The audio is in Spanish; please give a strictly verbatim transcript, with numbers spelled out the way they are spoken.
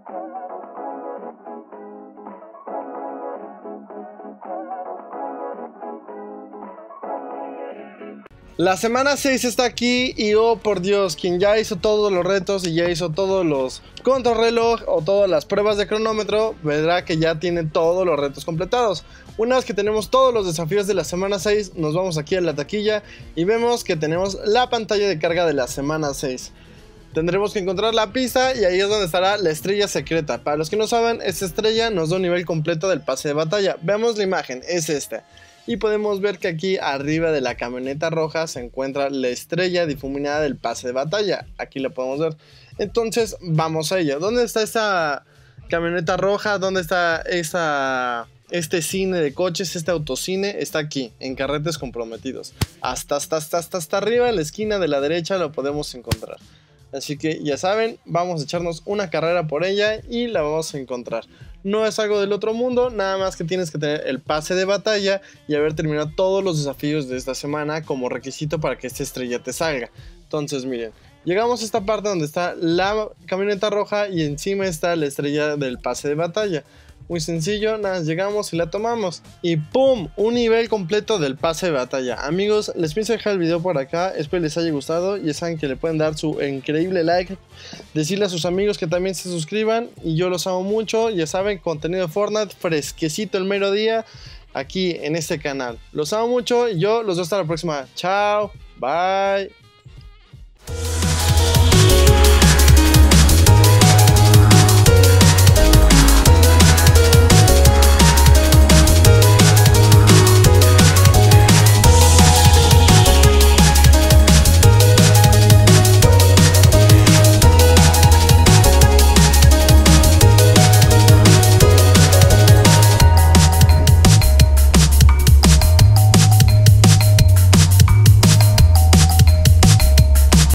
La semana seis está aquí y oh por Dios, quien ya hizo todos los retos y ya hizo todos los contrarreloj o todas las pruebas de cronómetro, verá que ya tiene todos los retos completados. Una vez que tenemos todos los desafíos de la semana seis, nos vamos aquí a la taquilla y vemos que tenemos la pantalla de carga de la semana seis. Tendremos que encontrar la pista y ahí es donde estará la estrella secreta. Para los que no saben, esta estrella nos da un nivel completo del pase de batalla. Veamos la imagen, es esta. Y podemos ver que aquí arriba de la camioneta roja se encuentra la estrella difuminada del pase de batalla. Aquí la podemos ver. Entonces vamos a ella. ¿Dónde está esta camioneta roja? ¿Dónde está esa, este cine de coches? Este autocine está aquí, en Carretes Comprometidos. Hasta, hasta, hasta, hasta, hasta arriba, en la esquina de la derecha lo podemos encontrar. Así que ya saben, vamos a echarnos una carrera por ella y la vamos a encontrar. No es algo del otro mundo, nada más que tienes que tener el pase de batalla y haber terminado todos los desafíos de esta semana como requisito para que esta estrella te salga. Entonces miren, llegamos a esta parte donde está la camioneta roja y encima está la estrella del pase de batalla. Muy sencillo, nada, llegamos y la tomamos y ¡pum! Un nivel completo del pase de batalla. Amigos, les pienso dejar el video por acá, espero les haya gustado. Ya saben que le pueden dar su increíble like, decirle a sus amigos que también se suscriban y yo los amo mucho. Ya saben, contenido de Fortnite fresquecito el mero día aquí en este canal. Los amo mucho y yo los veo hasta la próxima. Chao, bye.